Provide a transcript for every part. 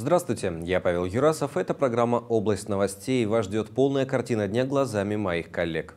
Здравствуйте, я Павел Юрасов. Это программа «Область новостей». Вас ждет полная картина дня глазами моих коллег.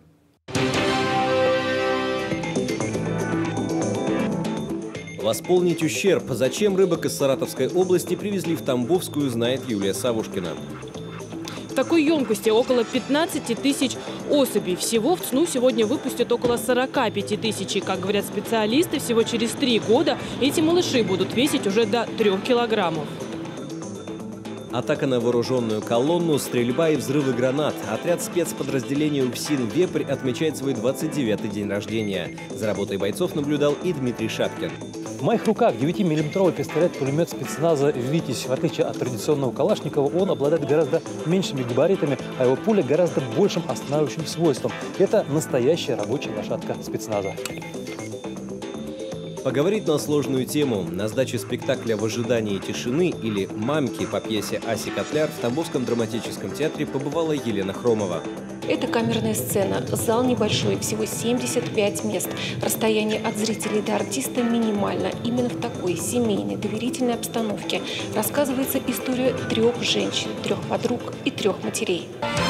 Восполнить ущерб. Зачем рыбок из Саратовской области привезли в Тамбовскую, знает Юлия Савушкина. В такой емкости около 15 тысяч особей. Всего в ЦНУ сегодня выпустят около 45 тысяч. И, как говорят специалисты, всего через 3 года эти малыши будут весить уже до 3 килограммов. Атака на вооруженную колонну, стрельба и взрывы гранат. Отряд спецподразделения УФСИН «Вепрь» отмечает свой 29-й день рождения. За работой бойцов наблюдал и Дмитрий Шапкин. В моих руках 9-миллиметровый пистолет-пулемет спецназа «Витязь». В отличие от традиционного Калашникова, он обладает гораздо меньшими габаритами, а его пуля гораздо большим останавливающим свойством. Это настоящая рабочая лошадка спецназа. Поговорить на сложную тему. На сдаче спектакля «В ожидании тишины» или «Мамки» по пьесе Аси Котляр в Тамбовском драматическом театре побывала Елена Хромова. Это камерная сцена. Зал небольшой, всего 75 мест. Расстояние от зрителей до артиста минимально. Именно в такой семейной, доверительной обстановке рассказывается история 3 женщин, 3 подруг и 3 матерей.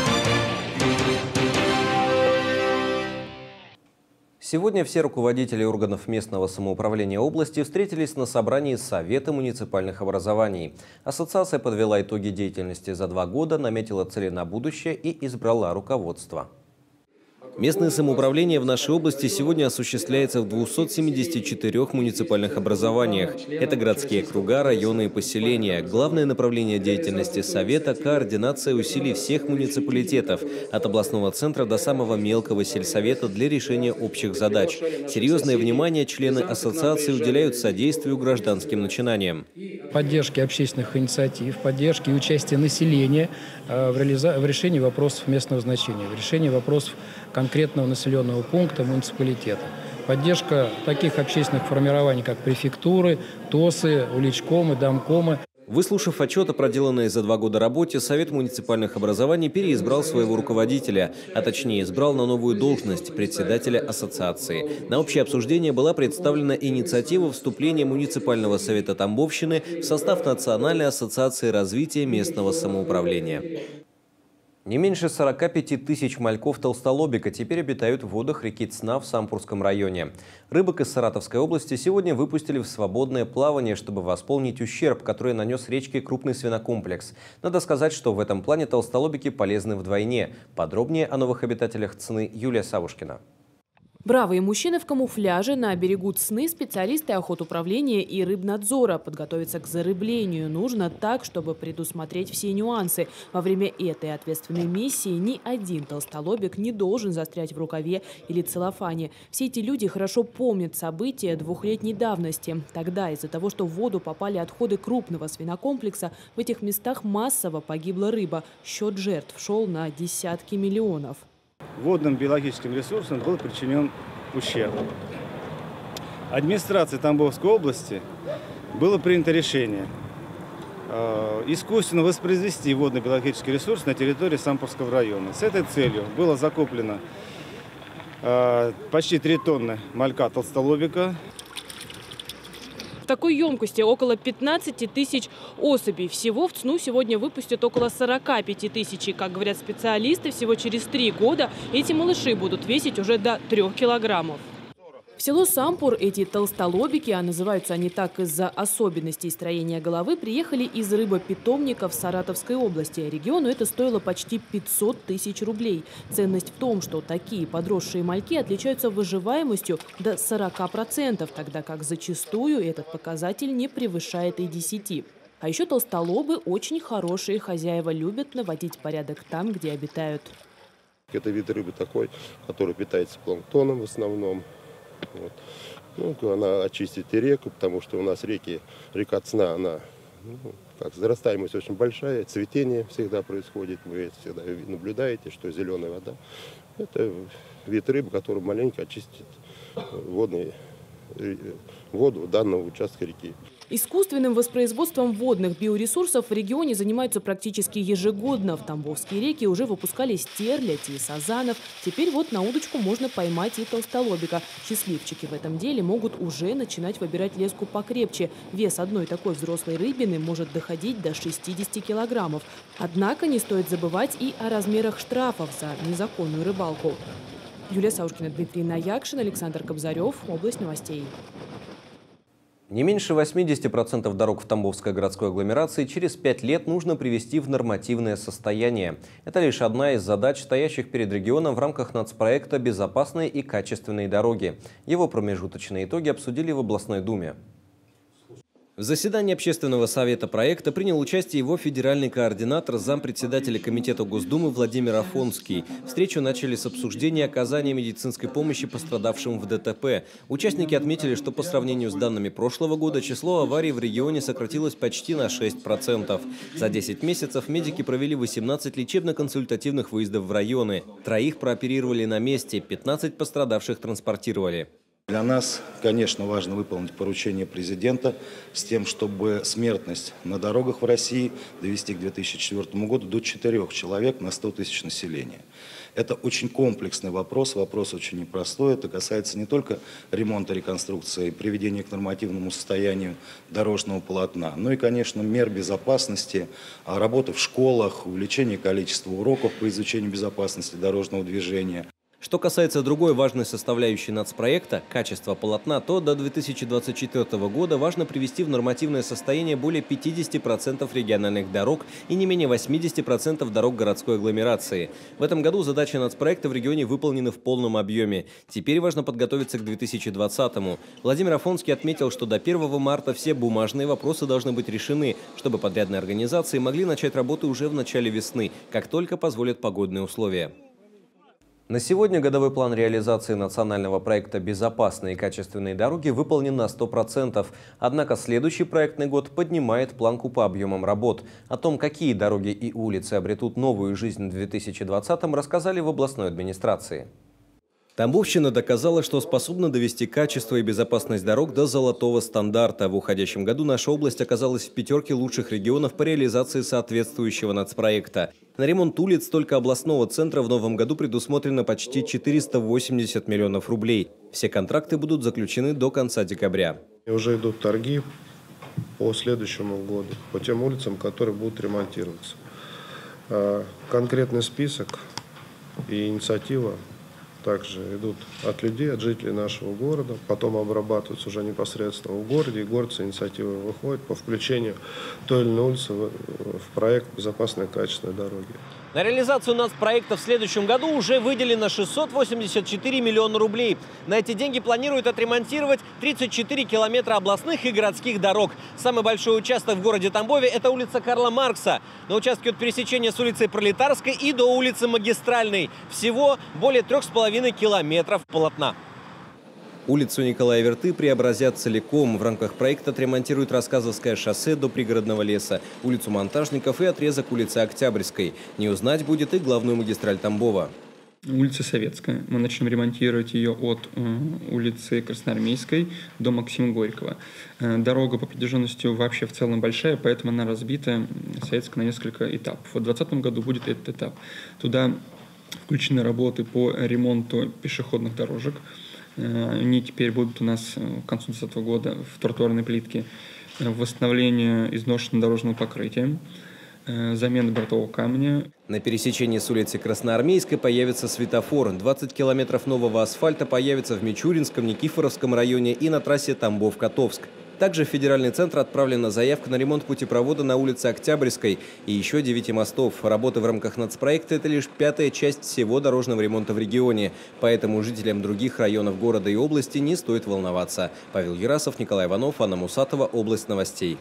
Сегодня все руководители органов местного самоуправления области встретились на собрании Совета муниципальных образований. Ассоциация подвела итоги деятельности за 2 года, наметила цели на будущее и избрала руководство. Местное самоуправление в нашей области сегодня осуществляется в 274 муниципальных образованиях. Это городские округа, районы и поселения. Главное направление деятельности Совета – координация усилий всех муниципалитетов, от областного центра до самого мелкого сельсовета для решения общих задач. Серьезное внимание члены ассоциации уделяют содействию гражданским начинаниям. Поддержки общественных инициатив, поддержки и участия населения в решении вопросов местного значения, в решении вопросов конкретного населенного пункта, муниципалитета. Поддержка таких общественных формирований, как префектуры, ТОСы, уличкомы, домкомы. Выслушав отчет о проделанной за 2 года работе, Совет муниципальных образований переизбрал своего руководителя, а точнее избрал на новую должность председателя ассоциации. На общее обсуждение была представлена инициатива вступления муниципального совета Тамбовщины в состав Национальной ассоциации развития местного самоуправления. Не меньше 45 тысяч мальков-толстолобика теперь обитают в водах реки Цна в Сампурском районе. Рыбок из Саратовской области сегодня выпустили в свободное плавание, чтобы восполнить ущерб, который нанес речке крупный свинокомплекс. Надо сказать, что в этом плане толстолобики полезны вдвойне. Подробнее о новых обитателях Цны Юлия Савушкина. Бравые мужчины в камуфляже на берегу Цны, специалисты охотуправления и рыбнадзора. Подготовиться к зарыблению нужно так, чтобы предусмотреть все нюансы. Во время этой ответственной миссии ни один толстолобик не должен застрять в рукаве или целлофане. Все эти люди хорошо помнят события 2-летней давности. Тогда из-за того, что в воду попали отходы крупного свинокомплекса, в этих местах массово погибла рыба. Счет жертв шел на десятки миллионов. Водным биологическим ресурсам был причинен ущерб. Администрацией Тамбовской области было принято решение искусственно воспроизвести водно-биологический ресурс на территории Сампурского района. С этой целью было закуплено почти 3 тонны малька толстолобика. В такой емкости около 15 тысяч особей. Всего в ЦНУ сегодня выпустят около 45 тысяч. И, как говорят специалисты, всего через 3 года эти малыши будут весить уже до 3 килограммов. В село Сампур эти толстолобики, а называются они так из-за особенностей строения головы, приехали из рыбопитомника в Саратовской области. Региону это стоило почти 500 тысяч рублей. Ценность в том, что такие подросшие мальки отличаются выживаемостью до 40%, тогда как зачастую этот показатель не превышает и 10%. А еще толстолобы очень хорошие хозяева, любят наводить порядок там, где обитают. Это вид рыбы такой, который питается планктоном в основном. Вот. Ну, она очистит и реку, потому что у нас река Цна, она, зарастаемость очень большая, цветение всегда происходит, вы всегда наблюдаете, что зеленая вода. Это вид рыбы, который маленько очистит воду данного участка реки. Искусственным воспроизводством водных биоресурсов в регионе занимаются практически ежегодно. В Тамбовские реки уже выпускали стерлядь и сазанов. Теперь вот на удочку можно поймать и толстолобика. Счастливчики в этом деле могут уже начинать выбирать леску покрепче. Вес одной такой взрослой рыбины может доходить до 60 килограммов. Однако не стоит забывать и о размерах штрафов за незаконную рыбалку. Юлия Саушкина, Дмитрий Наякшин, Александр Кобзарев. Область новостей. Не меньше 80% дорог в Тамбовской городской агломерации через 5 лет нужно привести в нормативное состояние. Это лишь одна из задач, стоящих перед регионом в рамках нацпроекта «Безопасные и качественные дороги». Его промежуточные итоги обсудили в областной думе. В заседании Общественного совета проекта принял участие его федеральный координатор, зампредседателя Комитета Госдумы Владимир Афонский. Встречу начали с обсуждения оказания медицинской помощи пострадавшим в ДТП. Участники отметили, что по сравнению с данными прошлого года число аварий в регионе сократилось почти на 6%. За 10 месяцев медики провели 18 лечебно-консультативных выездов в районы. 3 прооперировали на месте, 15 пострадавших транспортировали. Для нас, конечно, важно выполнить поручение президента с тем, чтобы смертность на дорогах в России довести к 2004 году до 4 человек на 100 тысяч населения. Это очень комплексный вопрос очень непростой. Это касается не только ремонта, реконструкции, приведения к нормативному состоянию дорожного полотна, но и, конечно, мер безопасности, работы в школах, увеличение количества уроков по изучению безопасности дорожного движения. Что касается другой важной составляющей нацпроекта – качества полотна, то до 2024 года важно привести в нормативное состояние более 50% региональных дорог и не менее 80% дорог городской агломерации. В этом году задачи нацпроекта в регионе выполнены в полном объеме. Теперь важно подготовиться к 2020-му. Владимир Афонский отметил, что до 1 марта все бумажные вопросы должны быть решены, чтобы подрядные организации могли начать работу уже в начале весны, как только позволят погодные условия. На сегодня годовой план реализации национального проекта «Безопасные и качественные дороги» выполнен на 100%. Однако следующий проектный год поднимает планку по объемам работ. О том, какие дороги и улицы обретут новую жизнь в 2020-м, рассказали в областной администрации. Тамбовщина доказала, что способна довести качество и безопасность дорог до золотого стандарта. В уходящем году наша область оказалась в 5 лучших регионов по реализации соответствующего нацпроекта. На ремонт улиц только областного центра в новом году предусмотрено почти 480 миллионов рублей. Все контракты будут заключены до конца декабря. Уже идут торги по следующему году, по тем улицам, которые будут ремонтироваться. Конкретный список и инициатива также идут от людей, от жителей нашего города, потом обрабатываются уже непосредственно в городе, и город с инициативой выходит по включению той или иной улицы в проект «Безопасные и качественные дороги». На реализацию нацпроекта в следующем году уже выделено 684 миллиона рублей. На эти деньги планируют отремонтировать 34 километра областных и городских дорог. Самый большой участок в городе Тамбове – это улица Карла Маркса. На участке от пересечения с улицей Пролетарской и до улицы Магистральной. Всего более 3,5 километров полотна. Улицу Николая Верты преобразят целиком. В рамках проекта отремонтируют Рассказовское шоссе до Пригородного леса, улицу Монтажников и отрезок улицы Октябрьской. Не узнать будет и главную магистраль Тамбова. Улица Советская. Мы начнем ремонтировать ее от улицы Красноармейской до Максима Горького. Дорога по протяженности вообще в целом большая, поэтому она разбита, Советская, на несколько этапов. В 2020 году будет этот этап. Туда включены работы по ремонту пешеходных дорожек. Они теперь будут у нас к концу 2020 года в тротуарной плитке. Восстановление изношенного дорожного покрытия, замена бортового камня. На пересечении с улицей Красноармейской появится светофор. 20 километров нового асфальта появится в Мичуринском, Никифоровском районе и на трассе Тамбов-Котовск. Также в федеральный центр отправлена заявка на ремонт путепровода на улице Октябрьской и еще 9 мостов. Работы в рамках нацпроекта – это лишь 5-я часть всего дорожного ремонта в регионе. Поэтому жителям других районов города и области не стоит волноваться. Павел Ярасов, Николай Иванов, Анна Мусатова. Область новостей.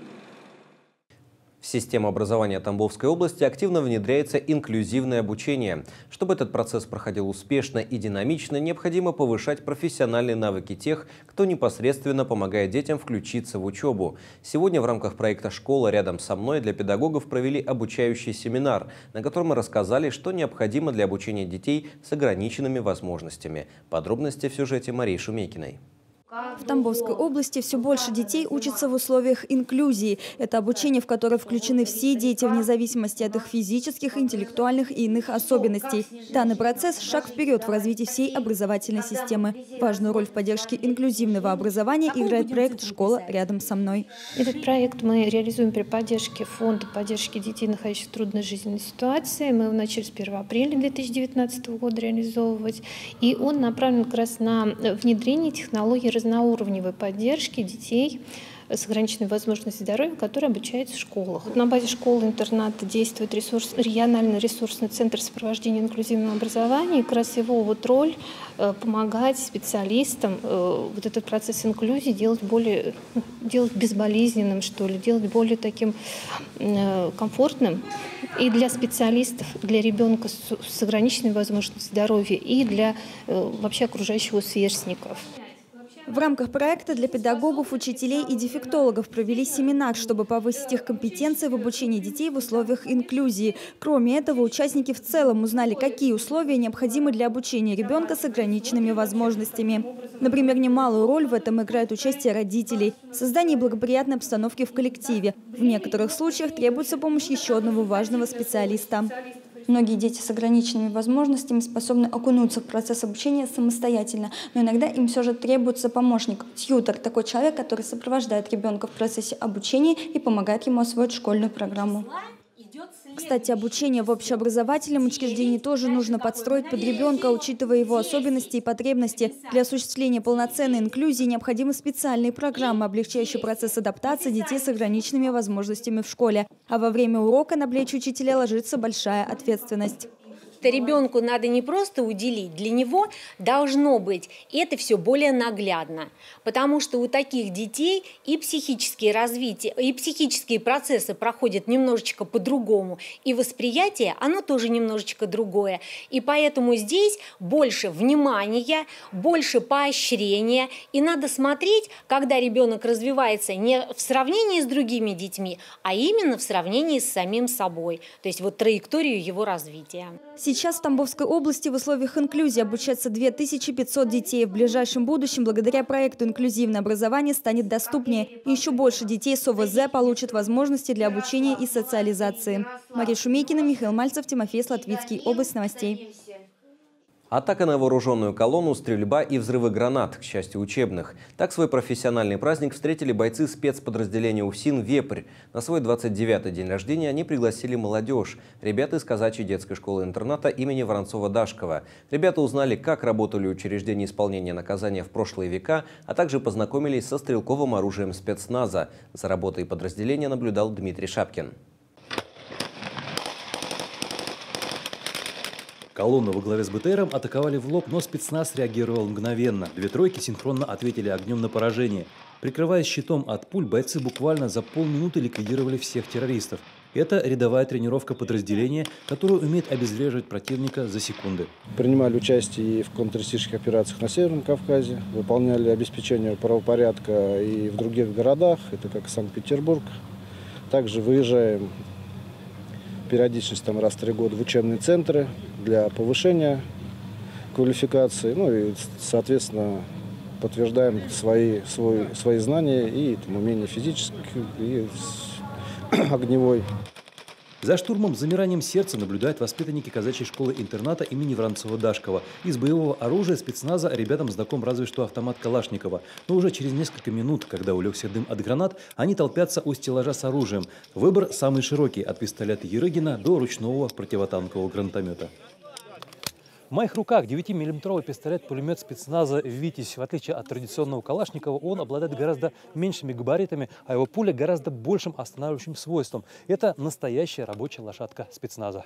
В систему образования Тамбовской области активно внедряется инклюзивное обучение. Чтобы этот процесс проходил успешно и динамично, необходимо повышать профессиональные навыки тех, кто непосредственно помогает детям включиться в учебу. Сегодня в рамках проекта «Школа рядом со мной» для педагогов провели обучающий семинар, на котором мы рассказали, что необходимо для обучения детей с ограниченными возможностями. Подробности в сюжете Марии Шумейкиной. В Тамбовской области все больше детей учатся в условиях инклюзии. Это обучение, в которое включены все дети, вне зависимости от их физических, интеллектуальных и иных особенностей. Данный процесс – шаг вперед в развитии всей образовательной системы. Важную роль в поддержке инклюзивного образования играет проект «Школа рядом со мной». Этот проект мы реализуем при поддержке Фонда поддержки детей, находящихся в трудной жизненной ситуации. Мы его начали с 1 апреля 2019 года реализовывать. И он направлен как раз на внедрение технологий разноуровневой поддержки детей с ограниченной возможностью здоровья, которые обучаются в школах. На базе школы-интерната действует региональный ресурсный центр сопровождения инклюзивного образования. И как раз его роль помогать специалистам вот этот процесс инклюзии делать безболезненным, что ли, делать более таким комфортным и для специалистов, для ребенка с ограниченной возможностью здоровья, и для вообще окружающих сверстников. В рамках проекта для педагогов, учителей и дефектологов провели семинар, чтобы повысить их компетенции в обучении детей в условиях инклюзии. Кроме этого, участники в целом узнали, какие условия необходимы для обучения ребенка с ограниченными возможностями. Например, немалую роль в этом играет участие родителей, создание благоприятной обстановки в коллективе. В некоторых случаях требуется помощь еще одного важного специалиста. Многие дети с ограниченными возможностями способны окунуться в процесс обучения самостоятельно, но иногда им все же требуется помощник, тьютор, такой человек, который сопровождает ребенка в процессе обучения и помогает ему освоить школьную программу. Кстати, обучение в общеобразовательном учреждении тоже нужно подстроить под ребенка, учитывая его особенности и потребности. Для осуществления полноценной инклюзии необходимы специальные программы, облегчающие процесс адаптации детей с ограниченными возможностями в школе. А во время урока на плечи учителя ложится большая ответственность. Ребенку надо не просто уделить, для него должно быть это все более наглядно, потому что у таких детей и психические развития, и психические процессы проходят немножечко по-другому, и восприятие, оно тоже немножечко другое, и поэтому здесь больше внимания, больше поощрения, и надо смотреть, когда ребенок развивается не в сравнении с другими детьми, а именно в сравнении с самим собой, то есть траекторию его развития. Сейчас в Тамбовской области в условиях инклюзии обучается 2500 детей. В ближайшем будущем благодаря проекту «Инклюзивное образование» станет доступнее. И еще больше детей с ОВЗ получат возможности для обучения и социализации. Мария Шумейкина, Михаил Мальцев, Тимофей Слатвицкий. Область новостей. Атака на вооруженную колонну, стрельба и взрывы гранат, к счастью, учебных. Так свой профессиональный праздник встретили бойцы спецподразделения УФСИН «Вепрь». На свой 29-й день рождения они пригласили молодежь. Ребята из казачьей детской школы-интерната имени Воронцова-Дашкова. Ребята узнали, как работали учреждения исполнения наказания в прошлые века, а также познакомились со стрелковым оружием спецназа. За работой подразделения наблюдал Дмитрий Шапкин. Колонну во главе с БТРом атаковали в лоб, но спецназ реагировал мгновенно. Две тройки синхронно ответили огнем на поражение. Прикрываясь щитом от пуль, бойцы буквально за полминуты ликвидировали всех террористов. Это рядовая тренировка подразделения, которая умеет обезвреживать противника за секунды. Принимали участие и в контртеррористических операциях на Северном Кавказе, выполняли обеспечение правопорядка и в других городах, это как Санкт-Петербург. Также выезжаем периодичность раз в 3 года в учебные центры для повышения квалификации, и, соответственно, подтверждаем свои знания и умения физические, и огневой. За штурмом с замиранием сердца наблюдают воспитанники казачьей школы-интерната имени Воронцова-Дашкова. Из боевого оружия спецназа ребятам знаком разве что автомат Калашникова. Но уже через несколько минут, когда улегся дым от гранат, они толпятся у стеллажа с оружием. Выбор самый широкий – от пистолета Ерыгина до ручного противотанкового гранатомета. В моих руках 9-миллиметровый пистолет-пулемет спецназа «Витязь». В отличие от традиционного Калашникова, он обладает гораздо меньшими габаритами, а его пуля гораздо большим останавливающим свойством. Это настоящая рабочая лошадка спецназа.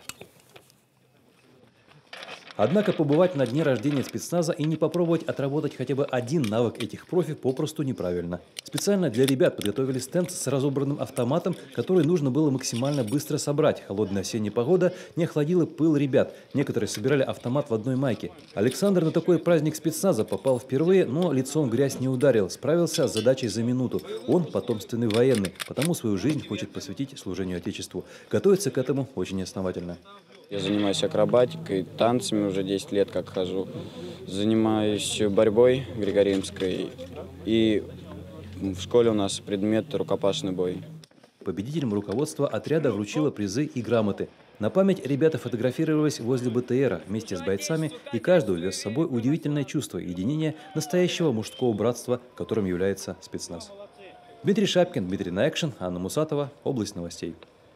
Однако побывать на дне рождения спецназа и не попробовать отработать хотя бы один навык этих профи попросту неправильно. Специально для ребят подготовили стенд с разобранным автоматом, который нужно было максимально быстро собрать. Холодная осенняя погода не охладила пыл ребят. Некоторые собирали автомат в одной майке. Александр на такой праздник спецназа попал впервые, но лицом в грязь не ударил. Справился с задачей за минуту. Он потомственный военный, потому свою жизнь хочет посвятить служению Отечеству. Готовится к этому очень основательно. Я занимаюсь акробатикой, танцами уже 10 лет как хожу. Занимаюсь борьбой греко-римской. И в школе у нас предмет рукопашный бой. Победителям руководство отряда вручило призы и грамоты. На память ребята фотографировались возле БТРа вместе с бойцами, и каждый увез с собой удивительное чувство единения настоящего мужского братства, которым является спецназ. Дмитрий Шапкин, Дмитрий Наэкшин, Анна Мусатова, Область новостей.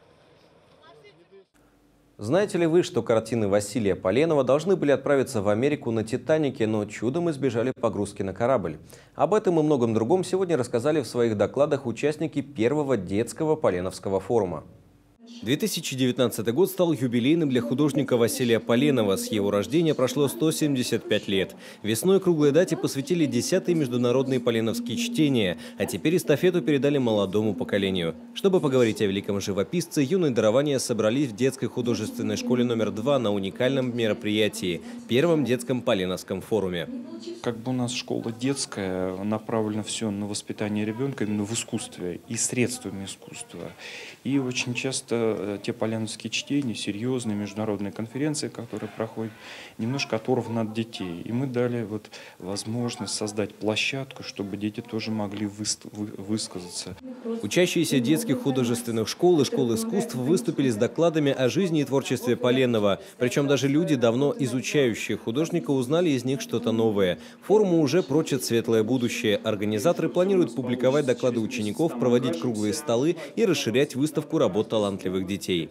Знаете ли вы, что картины Василия Поленова должны были отправиться в Америку на «Титанике», но чудом избежали погрузки на корабль? Об этом и многом другом сегодня рассказали в своих докладах участники первого детского Поленовского форума. 2019 год стал юбилейным для художника Василия Поленова. С его рождения прошло 175 лет. Весной круглой дате посвятили 10-е международные поленовские чтения, а теперь эстафету передали молодому поколению. Чтобы поговорить о великом живописце, юные дарования собрались в детской художественной школе номер 2 на уникальном мероприятии – первом детском Поленовском форуме. Как бы у нас школа детская, направлено все на воспитание ребенка именно в искусстве и средствами искусства. И очень часто те поленовские чтения, серьезные международные конференции, которые проходят, немножко оторваны от детей. И мы дали возможность создать площадку, чтобы дети тоже могли высказаться. Учащиеся детских художественных школ и школ искусств выступили с докладами о жизни и творчестве Поленова. Причем даже люди, давно изучающие художника, узнали из них что-то новое. Форуму уже прочат светлое будущее. Организаторы планируют публиковать доклады учеников, проводить круглые столы и расширять выставку работ талантливых детей.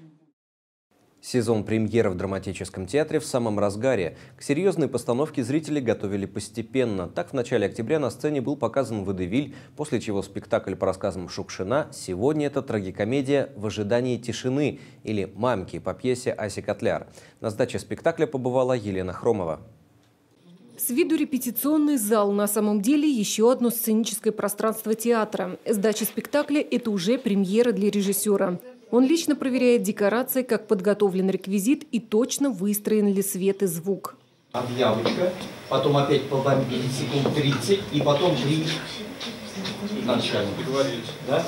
Сезон премьер в драматическом театре в самом разгаре. К серьезной постановке зрители готовили постепенно. Так, в начале октября на сцене был показан «Водевиль», после чего спектакль по рассказам Шукшина. Сегодня это трагикомедия «В ожидании тишины» или «Мамки» по пьесе Аси Котляр. На сдаче спектакля побывала Елена Хромова. С виду репетиционный зал, на самом деле еще одно сценическое пространство театра. Сдача спектакля – это уже премьера для режиссера. Он лично проверяет декорации, как подготовлен реквизит и точно выстроен ли свет и звук. Объявочка, потом опять побомбили секунд 30, и потом 3. Начальник. Да?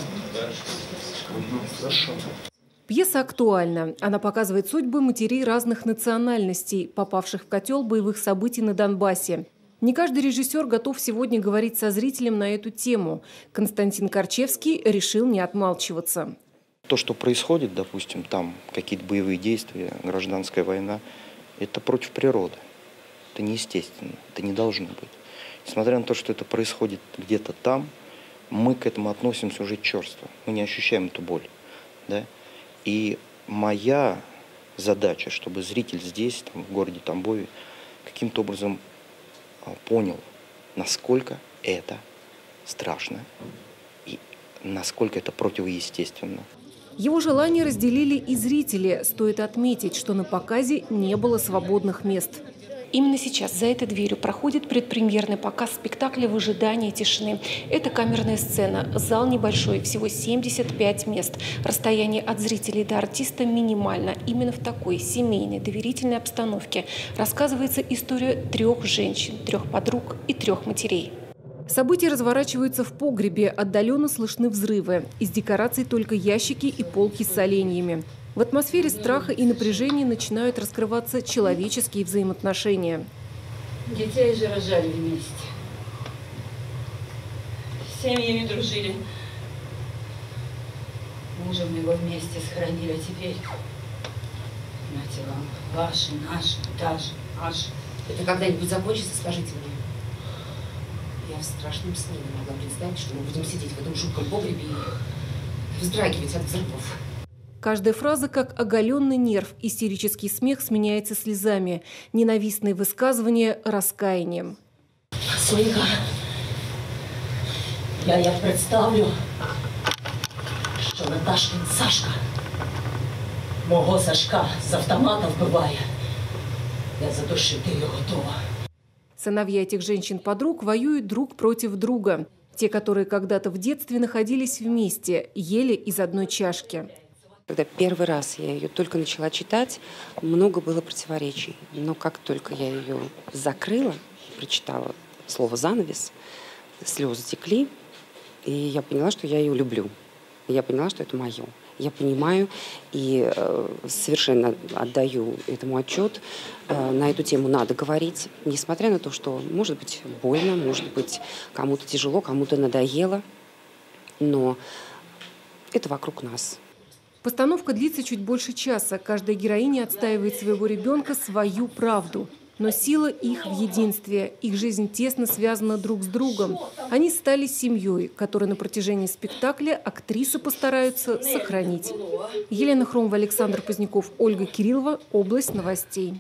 Хорошо. Пьеса актуальна. Она показывает судьбы матерей разных национальностей, попавших в котел боевых событий на Донбассе. Не каждый режиссер готов сегодня говорить со зрителем на эту тему. Константин Корчевский решил не отмалчиваться. То, что происходит, допустим, там какие-то боевые действия, гражданская война, это против природы. Это неестественно, это не должно быть. Несмотря на то, что это происходит где-то там, мы к этому относимся уже черство. Мы не ощущаем эту боль. Да? И моя задача, чтобы зритель здесь, там, в городе Тамбове, каким-то образом понял, насколько это страшно и насколько это противоестественно. Его желание разделили и зрители. Стоит отметить, что на показе не было свободных мест. Именно сейчас за этой дверью проходит предпремьерный показ спектакля «В ожидании тишины». Это камерная сцена. Зал небольшой, всего 75 мест. Расстояние от зрителей до артиста минимально. Именно в такой семейной, доверительной обстановке рассказывается история 3 женщин, 3 подруг и 3 матерей. События разворачиваются в погребе, отдаленно слышны взрывы. Из декораций только ящики и полки с соленьями. В атмосфере страха и напряжения начинают раскрываться человеческие взаимоотношения. Детей же рожали вместе. Семьями дружили. Мужа моего вместе сохранили, а теперь, знаете, вам, ваши, наши, даже, наши. Это когда-нибудь закончится, скажите мне. Я в страшном сне не могла представить, что мы будем сидеть в этом жутком погребе и вздрагивать от взрывов. Каждая фраза как оголенный нерв, истерический смех сменяется слезами, ненавистные высказывания – раскаянием. Сонька, я представлю, що Наташкин Сашка, мого Сашка з автомата вбиває. Я задушити його готова. Сыновья этих женщин-подруг воюют друг против друга. Те, которые когда-то в детстве находились вместе, ели из одной чашки. Когда первый раз я ее только начала читать, много было противоречий. Но как только я ее закрыла, прочитала слово «занавес», слезы текли, и я поняла, что я ее люблю. И я поняла, что это мое. Я понимаю и совершенно отдаю этому отчет. На эту тему надо говорить, несмотря на то, что может быть больно, может быть кому-то тяжело, кому-то надоело, но это вокруг нас. Постановка длится чуть больше часа. Каждая героиня отстаивает своего ребенка, свою правду. Но сила их в единстве. Их жизнь тесно связана друг с другом. Они стали семьей, которую на протяжении спектакля актрисы постараются сохранить. Елена Хромова, Александр Поздняков, Ольга Кириллова. Область новостей.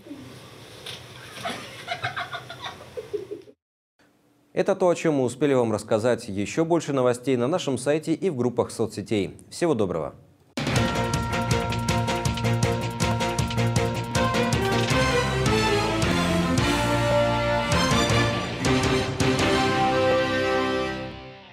Это то, о чем мы успели вам рассказать. Еще больше новостей на нашем сайте и в группах соцсетей. Всего доброго!